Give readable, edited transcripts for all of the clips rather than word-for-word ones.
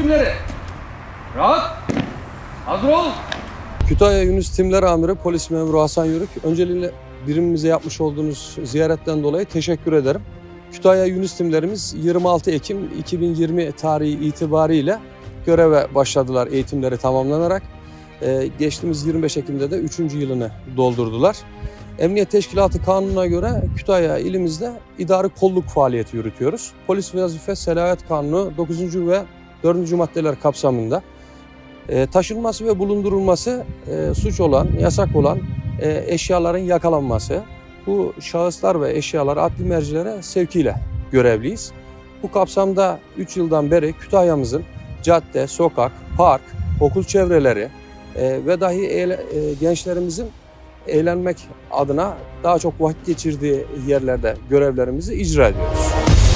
timleri. Rahat. Hazır ol. Kütahya Yunus Timler Amiri Polis Memuru Hasan Yörük. Öncelikle birimimize yapmış olduğunuz ziyaretten dolayı teşekkür ederim. Kütahya Yunus Timlerimiz 26 Ekim 2020 tarihi itibariyle göreve başladılar eğitimleri tamamlanarak. Geçtiğimiz 25 Ekim'de de 3. yılını doldurdular. Emniyet Teşkilatı Kanunu'na göre Kütahya ilimizde idari kolluk faaliyeti yürütüyoruz. Polis Vazife Selahiyet Kanunu 9. ve 4. maddeler kapsamında taşınması ve bulundurulması suç olan, yasak olan eşyaların yakalanması. Bu şahıslar ve eşyalar adli mercilere sevkiyle görevliyiz. Bu kapsamda 3 yıldan beri Kütahya'mızın cadde, sokak, park, okul çevreleri ve dahi gençlerimizin eğlenmek adına daha çok vakit geçirdiği yerlerde görevlerimizi icra ediyoruz.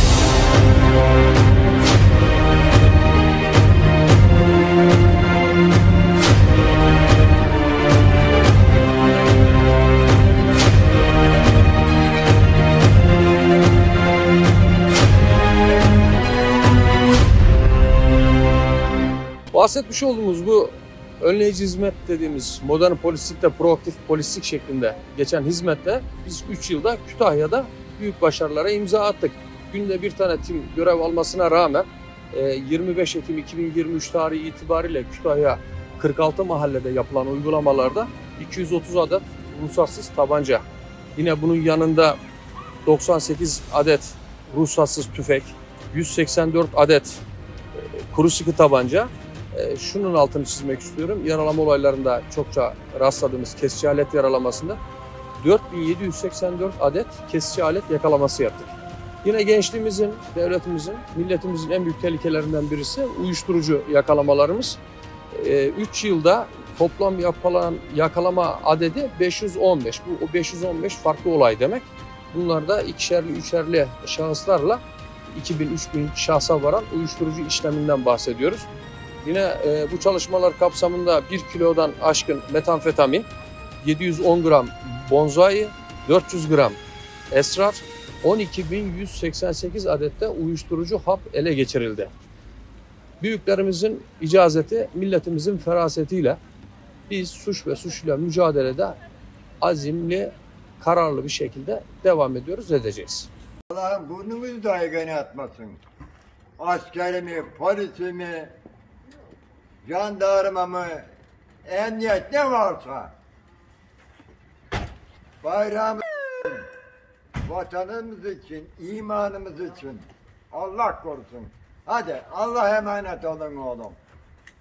Bahsetmiş olduğumuz bu önleyici hizmet dediğimiz modern polislikte proaktif polislik şeklinde geçen hizmette biz 3 yılda Kütahya'da büyük başarılara imza attık. Günde bir tane tim görev almasına rağmen 25 Ekim 2023 tarihi itibariyle Kütahya 46 mahallede yapılan uygulamalarda 230 adet ruhsatsız tabanca, yine bunun yanında 98 adet ruhsatsız tüfek, 184 adet kuru sıkı tabanca. Şunun altını çizmek istiyorum. Yaralama olaylarında çokça rastladığımız kesici alet yaralamasında 4784 adet kesici alet yakalaması yaptık. Yine gençliğimizin, devletimizin, milletimizin en büyük tehlikelerinden birisi uyuşturucu yakalamalarımız. 3 yılda toplam yapılan yakalama adedi 515. Bu o 515 farklı olay demek. Bunlarda ikişerli, üçerli şahıslarla 2000-3000 şahsa varan uyuşturucu işleminden bahsediyoruz. Yine bu çalışmalar kapsamında 1 kilodan aşkın metamfetamin, 710 gram bonzai, 400 gram esrar, 12.188 adette uyuşturucu hap ele geçirildi. Büyüklerimizin icazeti, milletimizin ferasetiyle biz suç ve suçla mücadelede azimli, kararlı bir şekilde devam ediyoruz, edeceğiz. Allah'ım burnumuzu dahi kaynatmasın. Askerimi, polisimi, jandarmamı, emniyet ne varsa bayrağımız için, vatanımız için, imanımız için Allah korusun. Hadi Allah'a emanet olun oğlum.